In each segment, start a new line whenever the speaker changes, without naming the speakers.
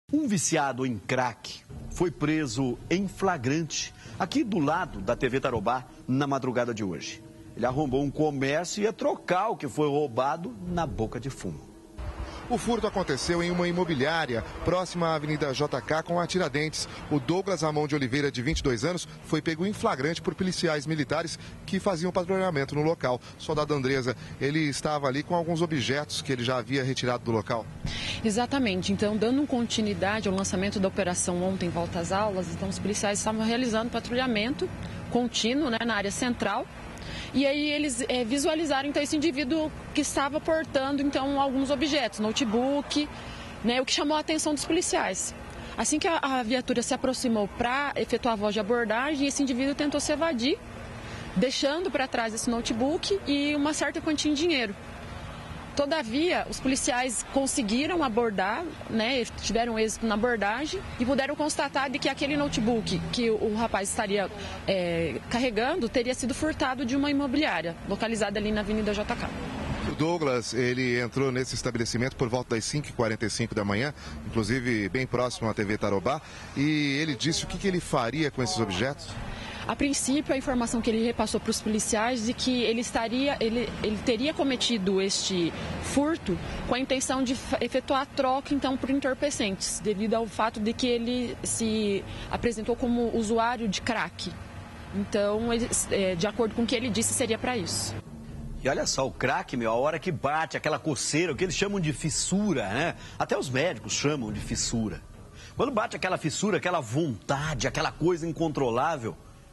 Um viciado em crack foi preso em flagrante aqui do lado da TV Tarobá na madrugada de hoje. Ele arrombou um comércio e ia trocar o que foi roubado na boca de fumo.
O furto aconteceu em uma imobiliária próxima à Avenida JK com a Tiradentes. O Douglas Ramon de Oliveira, de 22 anos, foi pego em flagrante por policiais militares que faziam patrulhamento no local. Soldado Andresa, ele estava ali com alguns objetos que ele já havia retirado do local.
Exatamente. Então, dando continuidade ao lançamento da operação ontem, volta às aulas, então os policiais estavam realizando patrulhamento contínuo, na área central. E aí eles visualizaram então esse indivíduo que estava portando então alguns objetos, notebook, o que chamou a atenção dos policiais. Assim que a viatura se aproximou para efetuar a voz de abordagem, esse indivíduo tentou se evadir, deixando para trás esse notebook e uma certa quantia em dinheiro. Todavia, os policiais conseguiram abordar, tiveram êxito na abordagem e puderam constatar de que aquele notebook que o rapaz estaria carregando teria sido furtado de uma imobiliária, localizada ali na Avenida JK.
O Douglas, ele entrou nesse estabelecimento por volta das 5h45 da manhã, inclusive bem próximo à TV Tarobá, e ele disse o que ele faria com esses objetos?
A princípio, a informação que ele repassou para os policiais de que ele teria cometido este furto com a intenção de efetuar a troca, então, por entorpecentes, devido ao fato de que ele se apresentou como usuário de crack. Então, de acordo com o que ele disse, seria para isso.
E olha só, o crack, a hora que bate, aquela coceira, o que eles chamam de fissura, né? Até os médicos chamam de fissura. Quando bate aquela fissura, aquela vontade, aquela coisa incontrolável,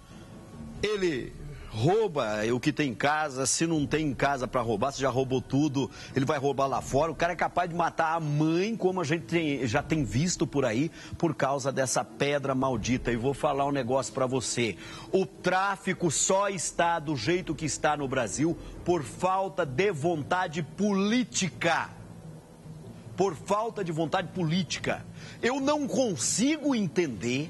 ele rouba o que tem em casa. Se não tem em casa para roubar, se já roubou tudo, ele vai roubar lá fora. O cara é capaz de matar a mãe, como a gente já tem visto por aí, por causa dessa pedra maldita. E vou falar um negócio para você. O tráfico só está do jeito que está no Brasil por falta de vontade política. Por falta de vontade política. Eu não consigo entender,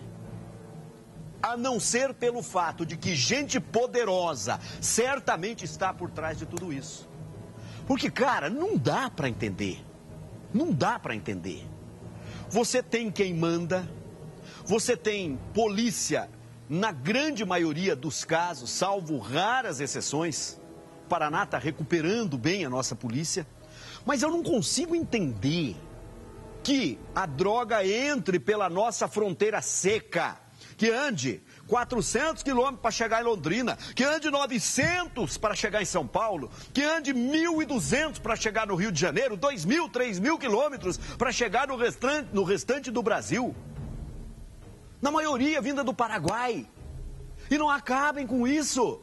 a não ser pelo fato de que gente poderosa certamente está por trás de tudo isso. Porque, cara, não dá para entender. Não dá para entender. Você tem quem manda, você tem polícia, na grande maioria dos casos, salvo raras exceções. O Paraná está recuperando bem a nossa polícia. Mas eu não consigo entender que a droga entre pela nossa fronteira seca, que ande 400 quilômetros para chegar em Londrina, que ande 900 para chegar em São Paulo, que ande 1.200 para chegar no Rio de Janeiro, 2.000, 3.000 quilômetros para chegar no restante do Brasil. Na maioria vinda do Paraguai. E não acabem com isso.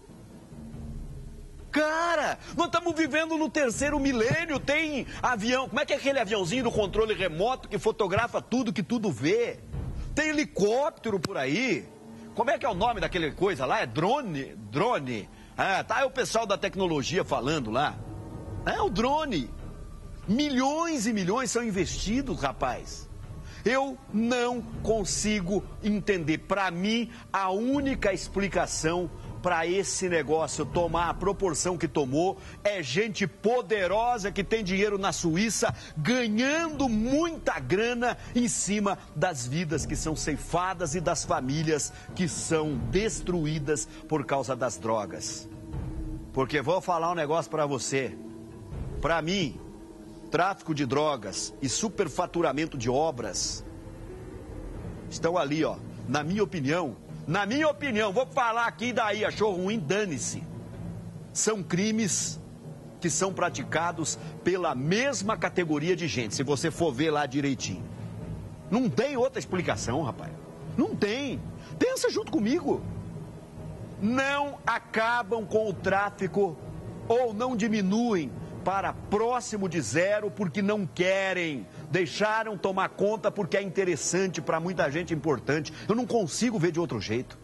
Cara, nós estamos vivendo no terceiro milênio, tem avião, como é que é aquele aviãozinho do controle remoto que fotografa tudo, que tudo vê? Tem helicóptero por aí. Como é que é o nome daquele coisa lá? É drone? Drone. É o pessoal da tecnologia falando lá. É o drone. Milhões e milhões são investidos, rapaz. Eu não consigo entender. Para mim, a única explicação para esse negócio tomar a proporção que tomou é gente poderosa que tem dinheiro na Suíça ganhando muita grana em cima das vidas que são ceifadas e das famílias que são destruídas por causa das drogas. Porque vou falar um negócio para você. Para mim, tráfico de drogas e superfaturamento de obras estão ali, na minha opinião, vou falar aqui daí, achou ruim, dane-se. São crimes que são praticados pela mesma categoria de gente, se você for ver lá direitinho. Não tem outra explicação, rapaz. Não tem. Pensa junto comigo. Não acabam com o tráfico ou não diminuem para próximo de zero porque não querem. Deixaram tomar conta porque é interessante para muita gente, importante. Eu não consigo ver de outro jeito.